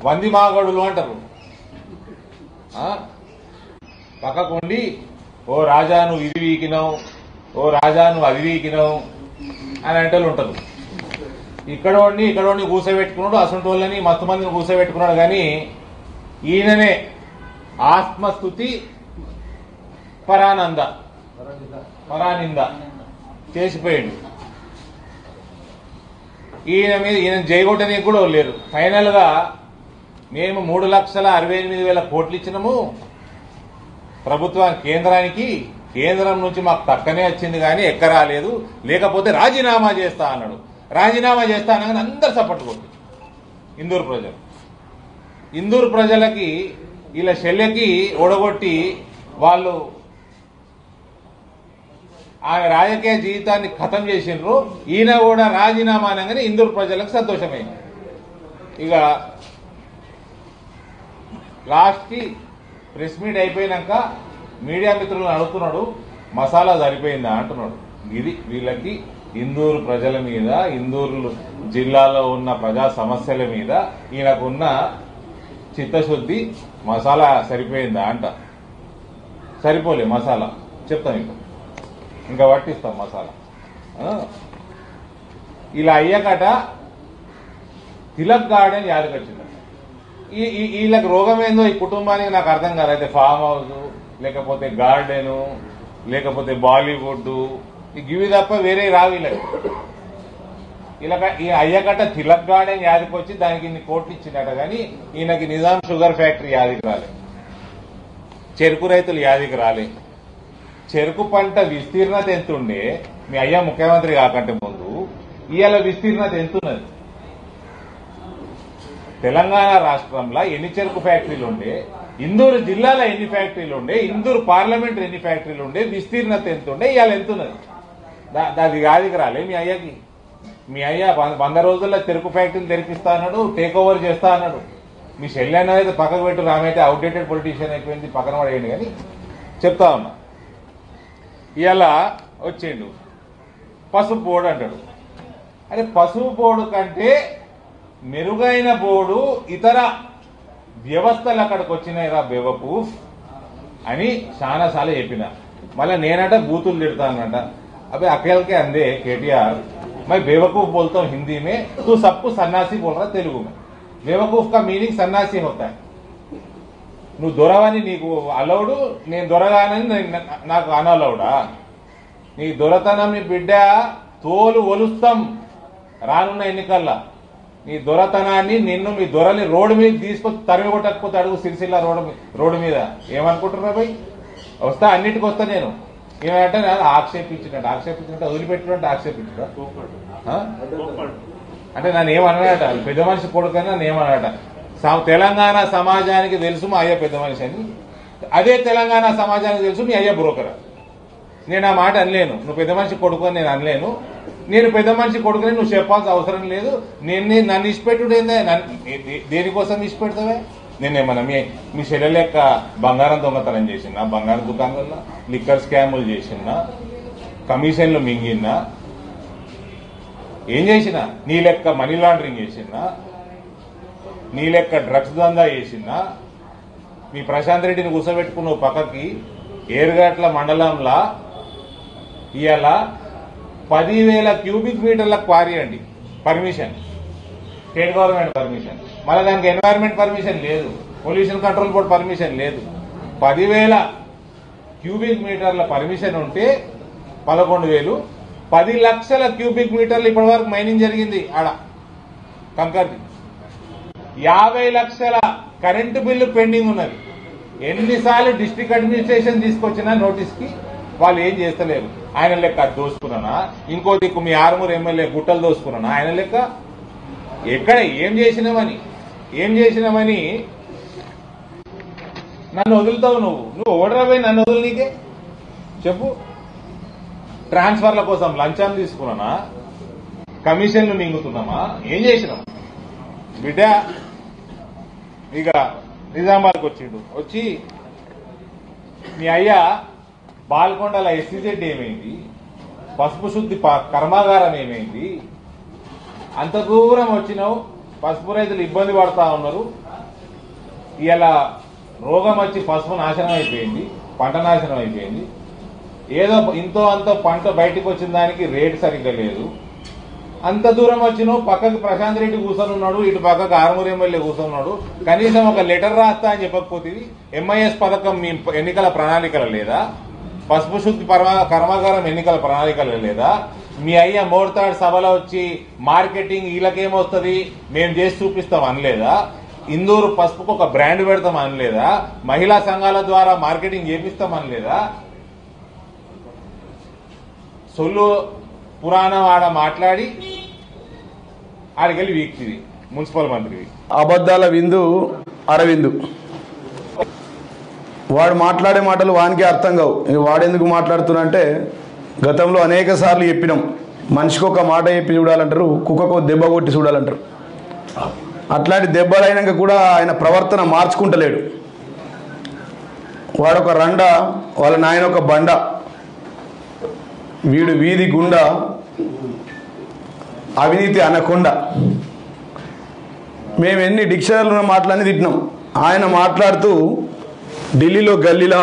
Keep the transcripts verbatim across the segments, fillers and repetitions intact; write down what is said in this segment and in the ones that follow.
వంది మాగడులు అంటారు. పక్కకుండి ఓ రాజా నువ్వు ఇది వీకినావు, ఓ రాజా నువ్వు అది వీకినావు అని అంటే ఉంటారు. ఇక్కడ వాడిని ఇక్కడ వాడిని కూసబెట్టుకున్నాడు, అసంటి వాళ్ళని మస్తు మందిని కూసబెట్టుకున్నాడు. కానీ ఈయననే ఆత్మస్థుతి పరానంద పరానింద చేసిపోయాడు. ఈయన మీద ఈయన జైగొట్టనికి కూడా లేరు. ఫైనల్ గా మేము మూడు లక్షల అరవై ఎనిమిది వేల కోట్లు ఇచ్చినాము ప్రభుత్వ కేంద్రానికి, కేంద్రం నుంచి మాకు తక్కనే వచ్చింది కానీ ఎక్క రాలేదు, లేకపోతే రాజీనామా చేస్తా అన్నాడు. రాజీనామా చేస్తా అనగానే అందరు సపోర్ట్ కొట్టు ఇందూరు ప్రజలు. ఇందూరు ప్రజలకి ఇలా శల్యకి ఓడగొట్టి వాళ్ళు ఆమె రాజకీయ జీవితాన్ని ఖతం చేసిండ్రు. ఈయన కూడా రాజీనామా అనగానే ఇందూరు ప్రజలకు సంతోషమైంది. ఇక లాస్ట్ కి ప్రెస్ మీట్ అయిపోయినాక మీడియా మిత్రులను అడుగుతున్నాడు, మసాలా సరిపోయిందా అంటున్నాడు. ఇది వీళ్ళకి ఇందూరు ప్రజల మీద, ఇందూరు జిల్లాలో ఉన్న ప్రజా సమస్యల మీద ఈయనకున్న చిత్తశుద్ధి. మసాలా సరిపోయిందా అంట. సరిపోలే మసాలా, చెప్తాం ఇంకా ఇంకా పట్టిస్తాం మసాలా. ఇలా అయ్యాకట తిలక్ గార్డెన్ యాదకొచ్చింది. ఈ వీళ్ళకి రోగం ఏందో ఈ కుటుంబానికి నాకు అర్థం కాదు. అయితే ఫామ్ హౌస్, లేకపోతే గార్డెను, లేకపోతే బాలీవుడ్, ఇవి తప్ప వేరే రావు వీళ్ళకి. ఇలా అయ్యాకట తిలక్ గార్డెన్ యాదకొచ్చి దానికి ఇన్ని కోట్లు ఇచ్చిందట. కానీ ఈయనకి నిజాం షుగర్ ఫ్యాక్టరీ యాదికి రాలే, చెరుకు రైతులు యాదికి రాలే. చెరుకు పంట విస్తీర్ణత ఎంత ఉండే మీ అయ్యా ముఖ్యమంత్రి కాకంటే ముందు, ఇవాళ విస్తీర్ణత ఎంతున్నది? తెలంగాణ రాష్ట్రంలో ఎన్ని చెరుకు ఫ్యాక్టరీలు ఉండే, ఇందూరు జిల్లాలో ఎన్ని ఫ్యాక్టరీలు ఉండే, ఇందూరు పార్లమెంట్ ఎన్ని ఫ్యాక్టరీలు ఉండే, విస్తీర్ణత ఎంత ఉండే, ఇవాళ ఎంతున్నది? అది యాదికి రాలే మీ అయ్యాకి. మీ అయ్యా వంద రోజుల్లో చెరుకు ఫ్యాక్టరీలు తెరిపిస్తా అన్నాడు, టేక్ ఓవర్ చేస్తా అన్నాడు. మీ శల్యాన్ని అయితే పక్కకు పెట్టు, రామైతే అవుట్డేటెడ్ పొలిటీషియన్ అయిపోయింది, పక్కన పడేయండి. కానీ చెప్తా ఉన్నా, ఇవాళ వచ్చిండు పసుపు బోర్డు అంటాడు. అరే పసుపు బోర్డు కంటే మెరుగైన బోర్డు ఇతర వ్యవస్థలు అక్కడికి వచ్చినాయిరా బేవకూఫ్ అని చాలాసార్లు చెప్పిన. మళ్ళీ నేనట బూతులు తిడతానట. అబ్బాయి అకేల్కే అందే కేటీఆర్, मैं बेवकूफ बोलता हूँ हिंदी में, तू सबको सन्यासी बोल रहा तेलुगु में. बेवकूफ का मीनिंग सन्यासी होता है. నువ్వు దొరవని నీకు అలౌడు, నేను దొరగానని నాకు అనలౌడా? నీ దొరతనం నీ బిడ్డ తోలు ఒలుస్తాం రానున్న ఎన్నికల్లో. నీ దొరతనాన్ని నిన్ను మీ దొరని రోడ్డు మీద తీసుకొచ్చి తరిమి కొట్టకపోతే అడుగు సిరిసిల్ల రోడ్డు రోడ్డు మీద ఏమనుకుంటున్నా భయ్? వస్తా, అన్నిటికి వస్తా నేను. ఏమంటే ఆక్షేపించినట్టు ఆక్షేపించినట్టు వదిలిపెట్టినట్టు ఆక్షేపించడా అంటే నన్ను ఏమన్నాడట, పెద్ద మనిషి కొడుకని నన్ను ఏమన్నాడట. తెలంగాణ సమాజానికి తెలుసు మా అయ్య పెద్ద మనిషి అని, అదే తెలంగాణ సమాజానికి తెలుసు మీ అయ్య బ్రోకర్. నేను ఆ మాట అనలేను, నువ్వు పెద్ద మనిషి కొడుకు అని నేను అనలేను. నేను పెద్ద మనిషి కొడుకుని నువ్వు చెప్పాల్సిన అవసరం లేదు. నేను నన్ను ఇష్టపెట్టుడేందే, దేనికోసం ఇష్టపెడతావే? నేనేమన్నా మీ మీ చెల్లెల లెక్క బంగారం దొంగతనం చేసినా, బంగారం దుకాణాల్లో లిక్కర్ స్కాములు చేసినా, కమిషన్లు మింగినా, ఏం చేసినా? నీ లెక్క మనీ లాండరింగ్ చేసినా, నీ లెక్క డ్రగ్స్ దందా చేసినా, మీ ప్రశాంత్ రెడ్డిని కూర్చోబెట్టుకున్న పక్కకి ఏరుగట్ల మండలంలో ఇవాళ పదివేల క్యూబిక్ మీటర్లకు పారియండి పర్మిషన్, స్టేట్ గవర్నమెంట్ పర్మిషన్. మళ్ళీ దానికి ఎన్వైరన్మెంట్ పర్మిషన్ లేదు, పొల్యూషన్ కంట్రోల్ బోర్డు పర్మిషన్ లేదు. పదివేల క్యూబిక్ మీటర్ల పర్మిషన్ ఉంటే పదకొండు వేలు పది లక్షల క్యూబిక్ మీటర్లు ఇప్పటి వరకు మైనింగ్ జరిగింది ఆడ కంకర్ది. యాభై లక్షల కరెంటు బిల్లు పెండింగ్ ఉన్నది. ఎన్నిసార్లు డిస్ట్రిక్ట్ అడ్మినిస్ట్రేషన్ తీసుకొచ్చినా నోటీస్ కి వాళ్ళు ఏం చేస్తలేరు. ఆయన లెక్క దోసుకున్నానా, ఇంకో దిక్కు మీ ఆరుమూరు ఎమ్మెల్యే గుట్టలు దోసుకున్నానా, ఆయన లెక్క ఎక్కడ ఏం చేసినామని ఏం చేసినామని నన్ను వదులుతావు నువ్వు? నువ్వు ఓడరాబోయి నన్ను వదులు, నీకే చెప్పు. ట్రాన్స్ఫర్ల కోసం లంచం తీసుకున్నానా, కమిషన్లు మింగుతున్నామా, ఏం చేసినాం బిడ్డ? ఇక నిజామాబాద్కి వచ్చిండు. వచ్చి మీ అయ్యా బాల్కొండల ఎస్సీజెడ్ ఏమైంది, పసుపు శుద్ధి కర్మాగారం ఏమైంది, అంత దూరం వచ్చినావు, పసుపు రైతులు ఇబ్బంది పడతా ఉన్నారు, ఇలా రోగం వచ్చి పసుపు నాశనం అయిపోయింది, పంట నాశనం అయిపోయింది. ఏదో ఇంతో అంతో పంట బయటకు వచ్చిన దానికి రేటు సరిగ్గా లేదు. అంత దూరం వచ్చిన పక్కకి ప్రశాంత్ రెడ్డి కూర్చొని ఉన్నాడు, ఇటు పక్కకు ఆరుమూరు ఎమ్మెల్యే కూర్చున్నాడు. కనీసం ఒక లెటర్ రాస్తా అని చెప్పకపోతే ఎంఐఎస్ పథకం మీ ఎన్నికల ప్రణాళికలు లేదా? పసుపు శుద్ధి కర్మాగారం ఎన్నికల ప్రణాళికలు లేదా? మీ అయ్య మోడతాడు సభలో వచ్చి మార్కెటింగ్ వీళ్ళకేమొస్తుంది మేము చేసి చూపిస్తాం అనలేదా? ఇందూరు పసుపుకు ఒక బ్రాండ్ పెడతాం అనలేదా? మహిళా సంఘాల ద్వారా మార్కెటింగ్ చేపిస్తాం అనలేదా? సొల్లు పురాణం ఆడ మాట్లాడి ఆడికెళ్ళి వీక్తివి మున్సిపల్ మంత్రివి. అబద్ధాల విందు అరవిందు. వాడు మాట్లాడే మాటలు వానికి అర్థం కావు. వాడెందుకు మాట్లాడుతున్నంటే గతంలో అనేక సార్లు చెప్పినాం, మనిషికి ఒక మాట చెప్పి చూడాలంటారు, కుక్కకు దెబ్బ కొట్టి చూడాలంటారు. అట్లాంటి దెబ్బలు అయినాక కూడా ఆయన ప్రవర్తన మార్చుకుంటలేడు. వాడొక రండ, వాళ్ళ నాయన ఒక బండ, వీడు వీధి గుండా, అవినీతి అనకొండ. మేము ఎన్ని డిక్షనరీలు ఉన్న మాటలన్నీ తిట్టినాం. ఆయన మాట్లాడుతూ ఢిల్లీలో గల్లీలా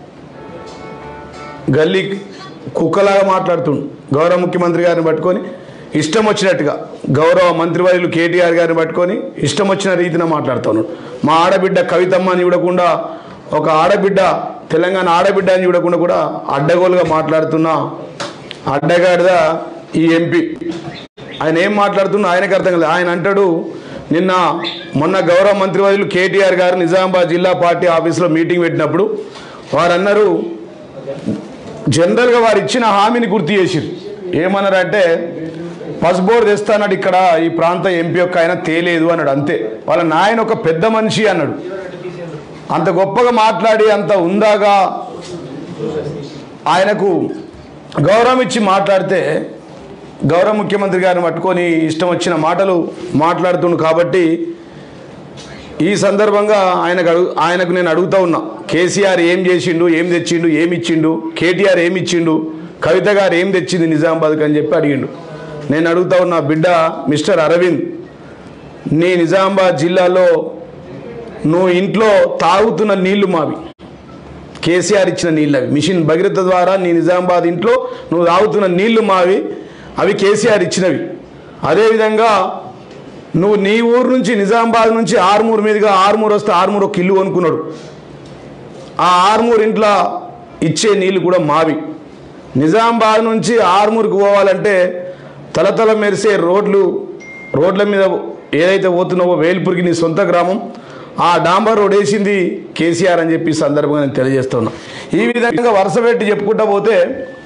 గల్లీ కుక్కలాగా మాట్లాడుతుండు. గౌరవ ముఖ్యమంత్రి గారిని పట్టుకొని ఇష్టం వచ్చినట్టుగా, గౌరవ మంత్రివర్యులు కేటీఆర్ గారిని పట్టుకొని ఇష్టం వచ్చిన రీతిన మాట్లాడుతున్నాడు. మా ఆడబిడ్డ కవితమ్మని చూడకుండా, ఒక ఆడబిడ్డ తెలంగాణ ఆడబిడ్డ అని చూడకుండా కూడా అడ్డగోలుగా మాట్లాడుతున్న అడ్డగాడిదా ఈ ఎంపీ. ఆయన ఏం మాట్లాడుతున్నా ఆయనకు అర్థం కాలేదు. ఆయన అంటాడు, నిన్న మొన్న గౌరవ మంత్రివర్యులు కేటీఆర్ గారు నిజామాబాద్ జిల్లా పార్టీ ఆఫీస్లో మీటింగ్ పెట్టినప్పుడు వారు అన్నారు, జనరల్గా వారు ఇచ్చిన హామీని గుర్తు చేసిరు. ఏమన్నారంటే పసుపు బోర్డు తెస్తానన్నాడు, ఇక్కడ ఈ ప్రాంత ఎంపీ యొక్క ఆయన తేలేదు అన్నాడు. అంతే. వాళ్ళ నాయన ఒక పెద్ద మనిషి అన్నాడు. అంత గొప్పగా మాట్లాడి అంత ఉందాగా ఆయనకు గౌరవం ఇచ్చి మాట్లాడితే గౌరవ ముఖ్యమంత్రి గారిని పట్టుకొని ఇష్టం వచ్చిన మాటలు మాట్లాడుతుండు. కాబట్టి ఈ సందర్భంగా ఆయనకు అడుగు ఆయనకు నేను అడుగుతా ఉన్నా, కేసీఆర్ ఏం చేసిండు, ఏం తెచ్చిండు, ఏమి ఇచ్చిండు, కేటీఆర్ ఏమి ఇచ్చిండు, కవిత గారు ఏం తెచ్చింది నిజామాబాద్కి అని చెప్పి అడిగిండు. నేను అడుగుతా ఉన్నా, బిడ్డ మిస్టర్ అరవింద్, నీ నిజామాబాద్ జిల్లాలో నువ్వు ఇంట్లో తాగుతున్న నీళ్లు మావి, కేసీఆర్ ఇచ్చిన నీళ్ళు అవి. మిషన్ భగీరథ ద్వారా నీ నిజామాబాద్ ఇంట్లో నువ్వు తాగుతున్న నీళ్లు మావి, అవి కేసీఆర్ ఇచ్చినవి. అదేవిధంగా నువ్వు నీ ఊరు నుంచి నిజామాబాద్ నుంచి ఆర్మూరు మీదుగా ఆర్మూరు వస్తే ఆర్మూరు ఒక ఇల్లు కొనుక్కున్నాడు. ఆ ఆర్మూరు ఇంట్లో ఇచ్చే నీళ్ళు కూడా మావి. నిజామాబాద్ నుంచి ఆర్మూరుకు పోవాలంటే తలతల మెరిసే రోడ్లు, రోడ్ల మీద ఏదైతే పోతున్నావో వేల్పూర్కి నీ సొంత గ్రామం, ఆ డాంబర్ రోడ్ వేసింది కేసీఆర్ అని చెప్పి సందర్భంగా నేను తెలియజేస్తున్నా. ఈ విధంగా వరుస పెట్టి చెప్పుకుంటా పోతే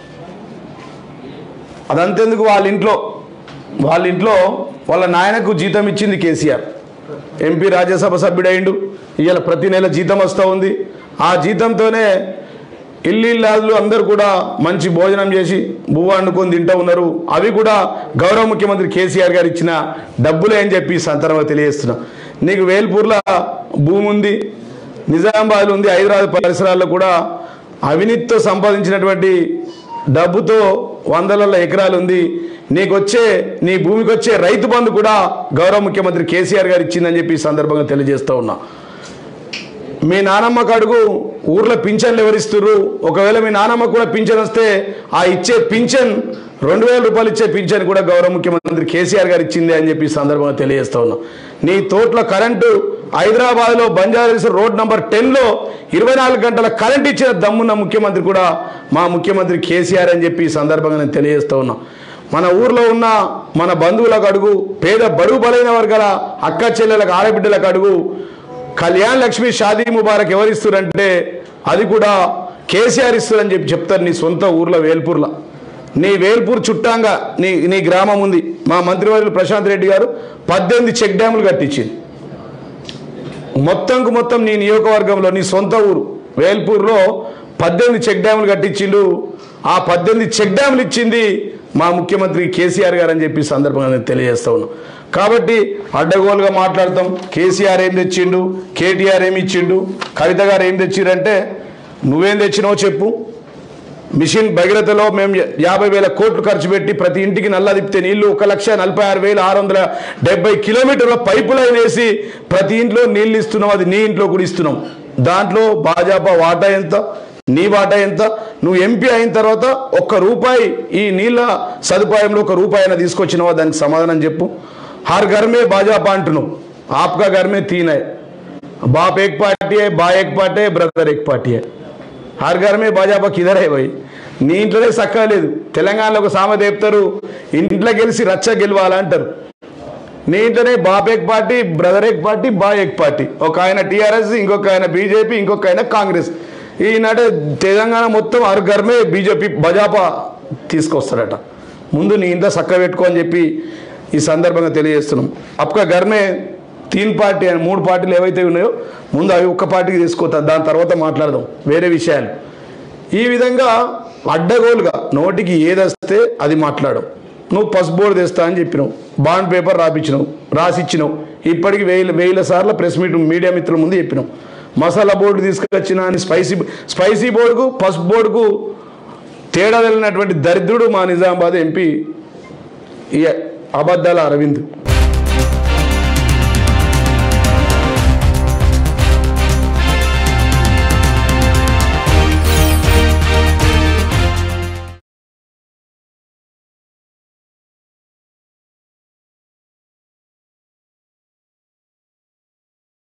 అదంతెందుకు, వాళ్ళ ఇంట్లో వాళ్ళ ఇంట్లో వాళ్ళ నాయనకు జీతం ఇచ్చింది కేసీఆర్. ఎంపీ రాజ్యసభ సభ్యుడైండు. ఇవాళ ప్రతి నెల జీతం వస్తూ ఉంది. ఆ జీతంతోనే ఇల్లు అందరూ కూడా మంచి భోజనం చేసి బువ్వ వండుకొని తింటూ ఉన్నారు. అవి కూడా గౌరవ ముఖ్యమంత్రి కేసీఆర్ గారు ఇచ్చిన డబ్బులే అని చెప్పి సందర్భంగా తెలియజేస్తున్నా. నీకు వేల్పూర్లో భూమి ఉంది, నిజామాబాద్లో ఉంది, హైదరాబాద్ పరిసరాల్లో కూడా అవినీతితో సంపాదించినటువంటి డబ్బుతో వందల ఎకరాలు ఉంది. నీకు వచ్చే నీ భూమికి వచ్చే రైతు బంధు కూడా గౌరవ ముఖ్యమంత్రి కేసీఆర్ గారు ఇచ్చిందని చెప్పి సందర్భంగా తెలియజేస్తూ ఉన్నా. మీ నానమ్మకు అడుగు, ఊర్లో పింఛన్లు ఎవరిస్తున్నారు? ఒకవేళ మీ నానమ్మకు కూడా పింఛన్ వస్తే ఆ ఇచ్చే పింఛన్ రెండు వేల రూపాయలు ఇచ్చే పింఛన్ కూడా గౌరవ ముఖ్యమంత్రి కేసీఆర్ గారు ఇచ్చింది అని చెప్పి సందర్భంగా తెలియజేస్తా ఉన్నాం. నీ తోట్ల కరెంటు హైదరాబాద్లో బంజారాహిల్స్ రోడ్ నంబర్ టెన్లో ఇరవై నాలుగు గంటల కరెంట్ ఇచ్చిన దమ్మున్న ముఖ్యమంత్రి కూడా మా ముఖ్యమంత్రి కేసీఆర్ అని చెప్పి సందర్భంగా నేను తెలియజేస్తా ఉన్నా. మన ఊర్లో ఉన్న మన బంధువులకు అడుగు, పేద బడుగు బలైన వర్గాల అక్క చెల్లెలకు ఆడబిడ్డలకు అడుగు, కళ్యాణ్ లక్ష్మి షాదీ ముబారక్ ఎవరిస్తారంటే అది కూడా కేసీఆర్ ఇస్తారని చెప్పి చెప్తారు. నీ సొంత ఊర్లో వేల్పూర్లో, నీ వేల్పూర్ చుట్టాంగా నీ నీ గ్రామం ఉంది. మా మంత్రివర్యులు ప్రశాంత్ రెడ్డి గారు పద్దెనిమిది చెక్ డ్యాములు కట్టించింది. మొత్తంకు మొత్తం నీ నియోజకవర్గంలో నీ సొంత ఊరు వేల్పూర్లో పద్దెనిమిది చెక్ డ్యాములు కట్టించిండు. ఆ పద్దెనిమిది చెక్ డ్యాములు ఇచ్చింది మా ముఖ్యమంత్రి కేసీఆర్ గారు అని చెప్పి సందర్భంగా నేను తెలియజేస్తా ఉన్నాను. కాబట్టి అడ్డగోలుగా మాట్లాడతాం. కేసీఆర్ ఏం తెచ్చిండు, కేటీఆర్ ఏమి ఇచ్చిండు, కవిత గారు ఏం తెచ్చిరంటే నువ్వేం తెచ్చినావో చెప్పు, మిషన్ భగీరథలో మేము యాభై వేల కోట్లు ఖర్చు పెట్టి ప్రతి ఇంటికి నల్ల తిప్పితే నీళ్లు ఒక లక్ష నలభై ఆరు వేల ఆరు వందల డెబ్బై కిలోమీటర్ల పైపు లైన్ వేసి ప్రతి ఇంట్లో నీళ్ళు ఇస్తున్నాం. అది నీ ఇంట్లో కూడా ఇస్తున్నాం. దాంట్లో భాజపా వాటా ఎంత, నీ వాటా ఎంత? నువ్వు ఎంపీ అయిన తర్వాత ఒక్క రూపాయి ఈ నీళ్ళ సదుపాయంలో ఒక రూపాయి అయినా తీసుకొచ్చినావా? దానికి సమాధానం చెప్పు. హర్ घर में भाजपा అంటున్నావు. आपका घर में तीन है, बाप एक पार्टी है, बा एक पार्टी है, ब्रदर एक पार्टी है. హర్ घर में भाजपा किधर है भाई? నీ ఇంట్లోనే సక్కా లేదు. తెలంగాణలో ఒక సామెత చెప్తారు, ఇంట్లో గెలిచి రచ్చ గెలవాలంటారు. నీ ఇంట్లోనే బాప్ ఏక్ పార్టీ, బ్రదర్ ఏక్ పార్టీ, బా ఏక్ పార్టీ. ఒక ఆయన టీఆర్ఎస్, ఇంకొక ఆయన బీజేపీ, ఇంకొక ఆయన కాంగ్రెస్. ఈనాడు తెలంగాణ మొత్తం హర్ घर में బీజేపీ భాజపా తీసుకొస్తారట. ముందు నీ ఇంట్లో సక్క పెట్టుకో అని చెప్పి ఈ సందర్భంగా తెలియజేస్తున్నాం. అప్కా घर में తీన్ పార్టీ అని మూడు పార్టీలు ఏవైతే ఉన్నాయో ముందు అవి ఒక్క పార్టీకి తీసుకొస్తా, దాని తర్వాత మాట్లాడదాం వేరే విషయాలు. ఈ విధంగా అడ్డగోలుగా నోటికి ఏదొస్తే అది మాట్లాడవు. నువ్వు పస్ బోర్డు తెస్తా అని చెప్పినావు, బాండ్ పేపర్ రాపించినావు, రాసిచ్చినావు. ఇప్పటికి వేల వేల సార్లు ప్రెస్ మీట్ మీడియా మిత్రుల ముందు చెప్పినావు. మసాలా బోర్డు తీసుకొచ్చిన అని స్పైసీ స్పైసీ బోర్డుకు పస్ బోర్డుకు తేడా తెలినటువంటి దరిద్రుడు మా నిజామాబాద్ ఎంపీ ఈ అబద్ధాల అరవింద్.